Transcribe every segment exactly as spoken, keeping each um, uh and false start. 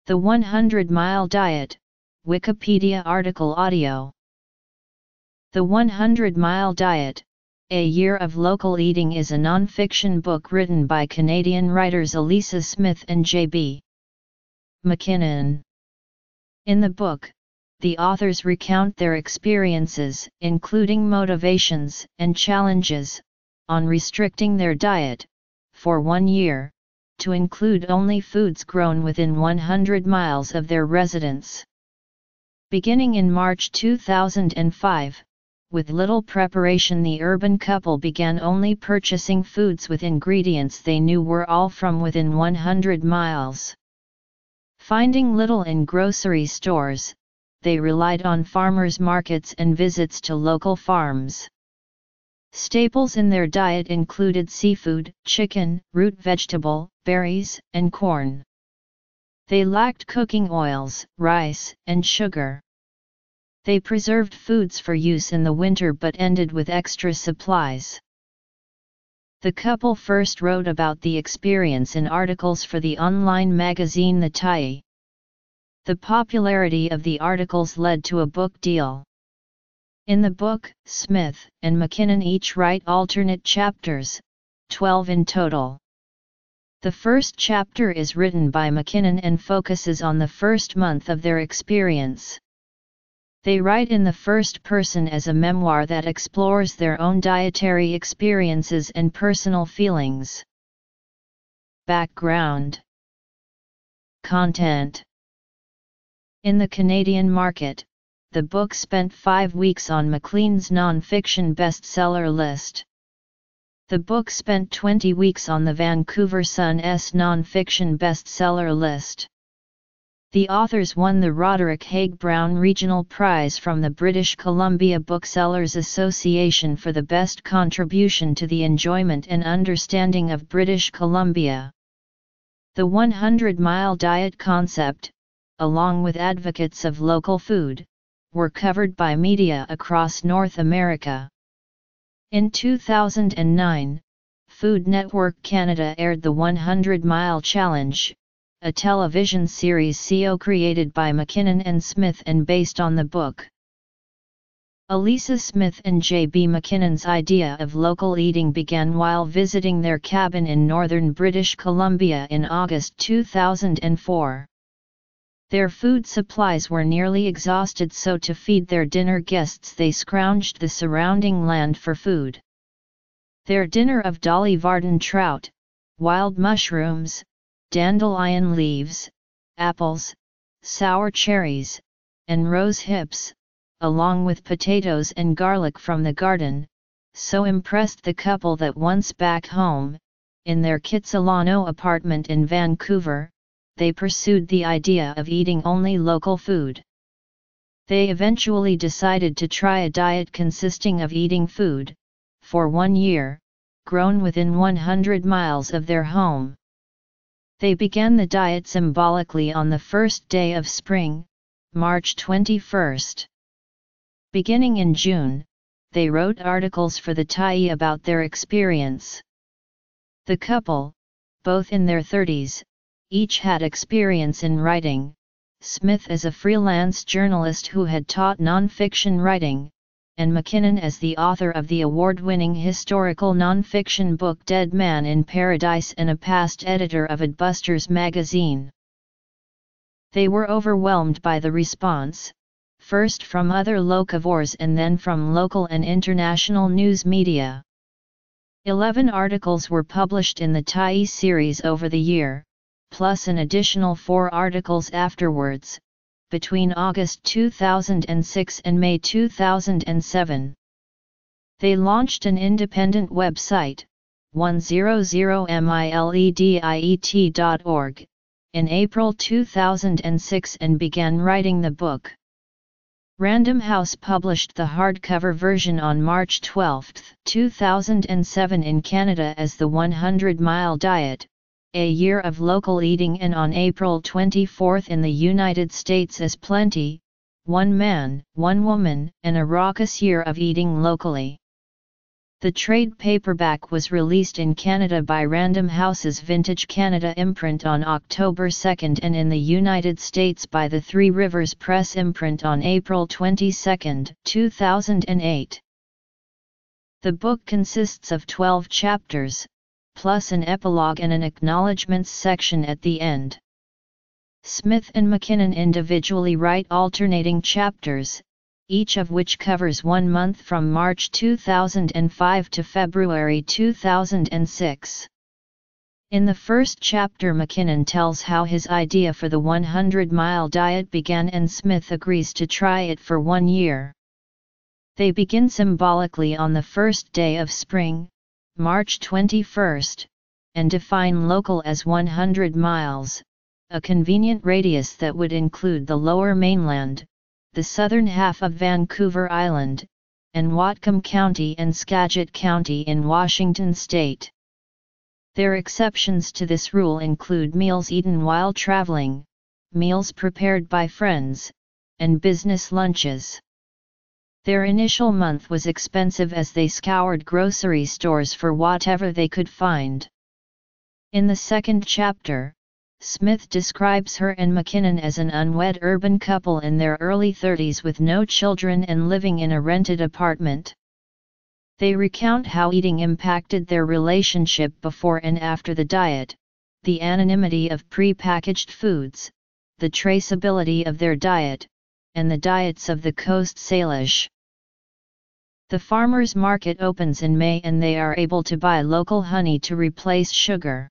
The one hundred mile Diet, Wikipedia article audio. The one hundred mile Diet, A Year of Local Eating is a non-fiction book written by Canadian writers Elisa Smith and J B McKinnon. In the book, the authors recount their experiences, including motivations and challenges, on restricting their diet, for one year, to include only foods grown within one hundred miles of their residence. Beginning in March two thousand five, with little preparation, the urban couple began only purchasing foods with ingredients they knew were all from within one hundred miles. Finding little in grocery stores, they relied on farmers' markets and visits to local farms. Staples in their diet included seafood, chicken, root vegetable, berries, and corn. They lacked cooking oils, rice, and sugar. They preserved foods for use in the winter but ended with extra supplies. The couple first wrote about the experience in articles for the online magazine The Tyee. The popularity of the articles led to a book deal. In the book, Smith and McKinnon each write alternate chapters, twelve in total. The first chapter is written by McKinnon and focuses on the first month of their experience. They write in the first person as a memoir that explores their own dietary experiences and personal feelings. Background. Content. In the Canadian market, the book spent five weeks on Maclean's non-fiction bestseller list. The book spent twenty weeks on the Vancouver Sun's non-fiction bestseller list. The authors won the Roderick Haig Brown Regional Prize from the British Columbia Booksellers Association for the best contribution to the enjoyment and understanding of British Columbia. The one hundred mile diet concept, along with advocates of local food, were covered by media across North America. In two thousand nine, Food Network Canada aired the one hundred mile Challenge, a television series co-created by McKinnon and Smith and based on the book. Elisa Smith and J B McKinnon's idea of local eating began while visiting their cabin in northern British Columbia in August two thousand four. Their food supplies were nearly exhausted, so to feed their dinner guests they scrounged the surrounding land for food. Their dinner of Dolly Varden trout, wild mushrooms, dandelion leaves, apples, sour cherries, and rose hips, along with potatoes and garlic from the garden, so impressed the couple that once back home, in their Kitsilano apartment in Vancouver, they pursued the idea of eating only local food. They eventually decided to try a diet consisting of eating food, for one year, grown within one hundred miles of their home. They began the diet symbolically on the first day of spring, March twenty-first. Beginning in June, they wrote articles for the Tyee about their experience. The couple, both in their thirties, each had experience in writing, Smith as a freelance journalist who had taught non-fiction writing, and McKinnon as the author of the award-winning historical non-fiction book Dead Man in Paradise and a past editor of Adbusters magazine. They were overwhelmed by the response, first from other locavores and then from local and international news media. Eleven articles were published in the Tyee series over the year, plus an additional four articles afterwards, between August two thousand six and May two thousand seven. They launched an independent website, one hundred milediet dot org, in April two thousand six and began writing the book. Random House published the hardcover version on March twelfth, two thousand seven in Canada as The one hundred mile Diet, A Year of Local Eating, and on April twenty-fourth in the United States as Plenty, One Man, One Woman, and a Raucous Year of Eating Locally. The trade paperback was released in Canada by Random House's Vintage Canada imprint on October second and in the United States by the Three Rivers Press imprint on April twenty-second, two thousand eight. The book consists of twelve chapters, plus an epilogue and an acknowledgements section at the end. Smith and Mackinnon individually write alternating chapters, each of which covers one month from March two thousand five to February two thousand six. In the first chapter, Mackinnon tells how his idea for the hundred mile diet began and Smith agrees to try it for one year. They begin symbolically on the first day of spring, March twenty-first, and define local as one hundred miles, a convenient radius that would include the Lower Mainland, the southern half of Vancouver Island, and Whatcom County and Skagit County in Washington state. Their exceptions to this rule include meals eaten while traveling, meals prepared by friends, and business lunches. Their initial month was expensive as they scoured grocery stores for whatever they could find. In the second chapter, Smith describes her and Mackinnon as an unwed urban couple in their early thirties with no children and living in a rented apartment. They recount how eating impacted their relationship before and after the diet, the anonymity of pre-packaged foods, the traceability of their diet, and the diets of the Coast Salish. The farmers' market opens in May and they are able to buy local honey to replace sugar.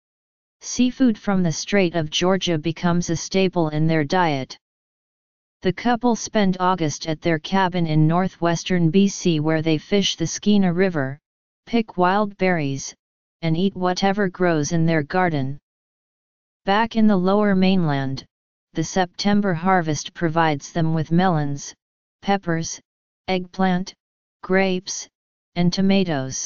Seafood from the Strait of Georgia becomes a staple in their diet. The couple spend August at their cabin in northwestern B C where they fish the Skeena River, pick wild berries, and eat whatever grows in their garden. Back in the Lower Mainland, the September harvest provides them with melons, peppers, eggplant, grapes, and tomatoes.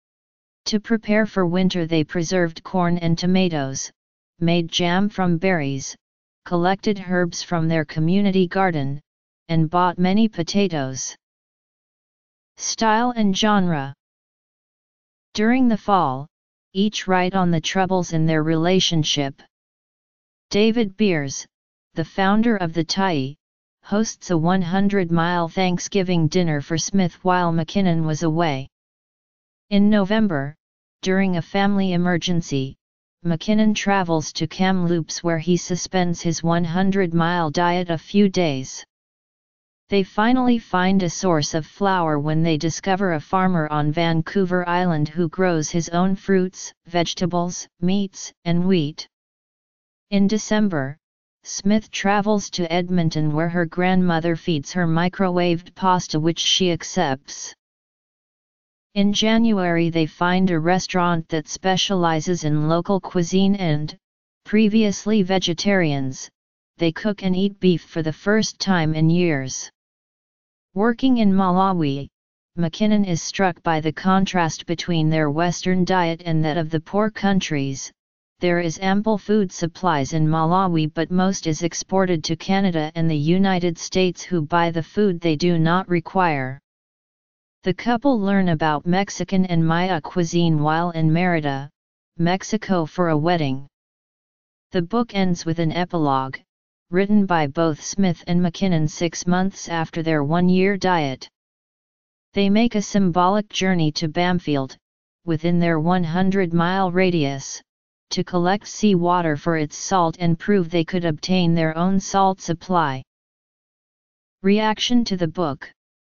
To prepare for winter they preserved corn and tomatoes, made jam from berries, collected herbs from their community garden, and bought many potatoes. Style and genre. During the fall, each write on the troubles in their relationship. David Beers, the founder of the Tyee, hosts a hundred mile Thanksgiving dinner for Smith while Mackinnon was away. In November, during a family emergency, Mackinnon travels to Kamloops where he suspends his hundred mile diet a few days. They finally find a source of flour when they discover a farmer on Vancouver Island who grows his own fruits, vegetables, meats, and wheat. In December, Smith travels to Edmonton where her grandmother feeds her microwaved pasta which she accepts. In January they find a restaurant that specializes in local cuisine and, previously vegetarians, they cook and eat beef for the first time in years. Working in Malawi, Mackinnon is struck by the contrast between their Western diet and that of the poor countries. There is ample food supplies in Malawi but most is exported to Canada and the United States who buy the food they do not require. The couple learn about Mexican and Maya cuisine while in Merida, Mexico for a wedding. The book ends with an epilogue, written by both Smith and Mackinnon six months after their one-year diet. They make a symbolic journey to Bamfield, within their hundred mile radius, to collect sea water for its salt and prove they could obtain their own salt supply. Reaction to the book.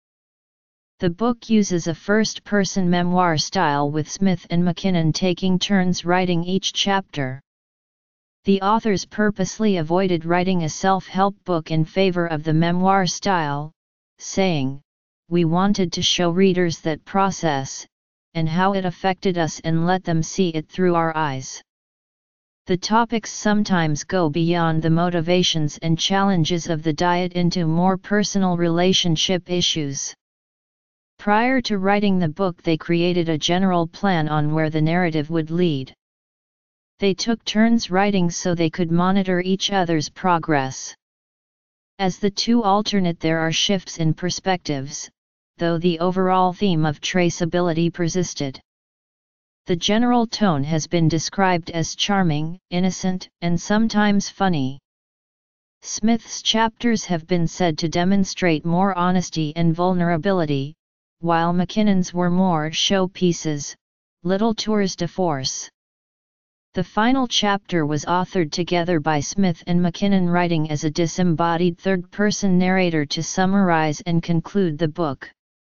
The book uses a first-person memoir style with Smith and Mackinnon taking turns writing each chapter. The authors purposely avoided writing a self-help book in favor of the memoir style, saying, "We wanted to show readers that process, and how it affected us and let them see it through our eyes." The topics sometimes go beyond the motivations and challenges of the diet into more personal relationship issues. Prior to writing the book they created a general plan on where the narrative would lead. They took turns writing so they could monitor each other's progress. As the two alternate there are shifts in perspectives, though the overall theme of traceability persisted. The general tone has been described as charming, innocent, and sometimes funny. Smith's chapters have been said to demonstrate more honesty and vulnerability, while Mackinnon's were more showpieces, little tours de force. The final chapter was authored together by Smith and Mackinnon, writing as a disembodied third-person narrator to summarize and conclude the book.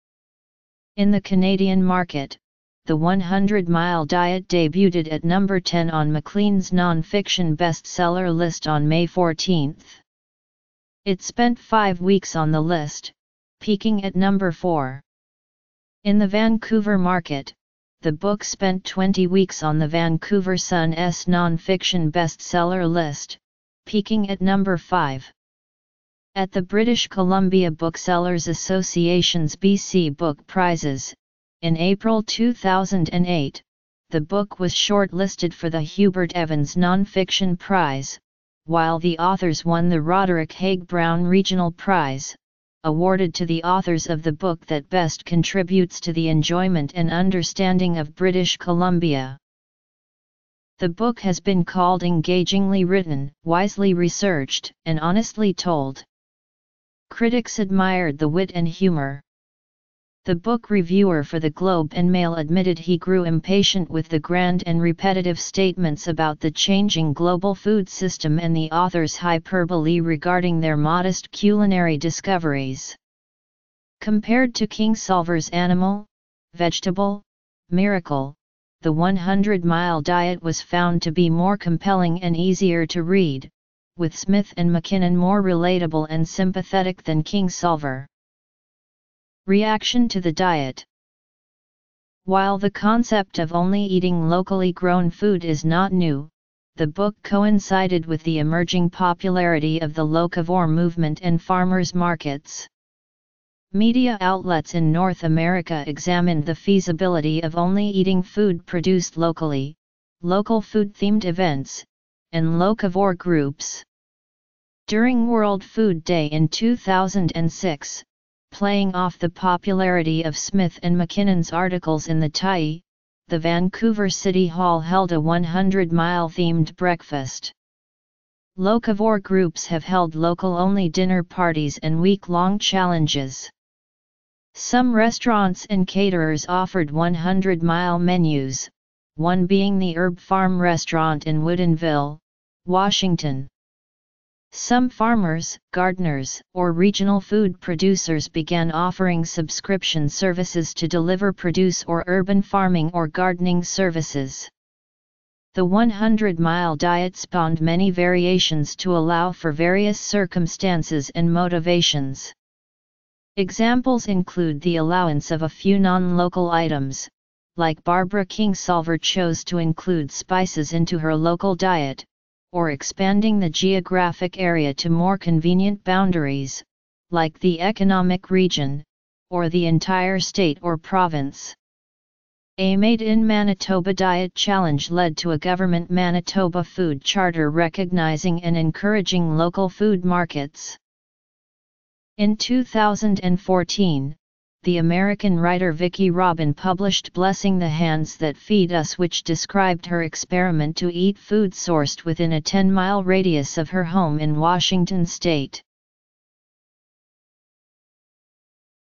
In the Canadian market, the one hundred mile Diet debuted at number ten on Maclean's non-fiction bestseller list on May fourteenth. It spent five weeks on the list, peaking at number four. In the Vancouver market, the book spent twenty weeks on the Vancouver Sun's non-fiction bestseller list, peaking at number five. At the British Columbia Booksellers Association's B C Book Prizes, in April two thousand eight, the book was shortlisted for the Hubert Evans Non-Fiction Prize, while the authors won the Roderick Haig Brown Regional Prize, awarded to the authors of the book that best contributes to the enjoyment and understanding of British Columbia. The book has been called engagingly written, wisely researched, and honestly told. Critics admired the wit and humor. The book reviewer for the Globe and Mail admitted he grew impatient with the grand and repetitive statements about the changing global food system and the author's hyperbole regarding their modest culinary discoveries. Compared to Kingsolver's Animal, Vegetable, Miracle, the one hundred mile Diet was found to be more compelling and easier to read, with Smith and Mackinnon more relatable and sympathetic than Kingsolver. Reaction to the diet. While the concept of only eating locally grown food is not new, the book coincided with the emerging popularity of the locavore movement and farmers' markets. Media outlets in North America examined the feasibility of only eating food produced locally, local food-themed events, and locavore groups. During World Food Day in two thousand six, playing off the popularity of Smith and Mackinnon's articles in the Tyee, the Vancouver City Hall held a one hundred mile themed breakfast. Locavore groups have held local-only dinner parties and week-long challenges. Some restaurants and caterers offered one hundred mile menus, one being the Herb Farm restaurant in Woodinville, Washington. Some farmers, gardeners, or regional food producers began offering subscription services to deliver produce or urban farming or gardening services. The one hundred mile Diet spawned many variations to allow for various circumstances and motivations. Examples include the allowance of a few non-local items, like Barbara Kingsolver chose to include spices into her local diet, or expanding the geographic area to more convenient boundaries, like the economic region, or the entire state or province. A Made in Manitoba Diet Challenge led to a government Manitoba food charter recognizing and encouraging local food markets. In two thousand fourteen, the American writer Vicki Robin published Blessing the Hands That Feed Us, which described her experiment to eat food sourced within a ten mile radius of her home in Washington state.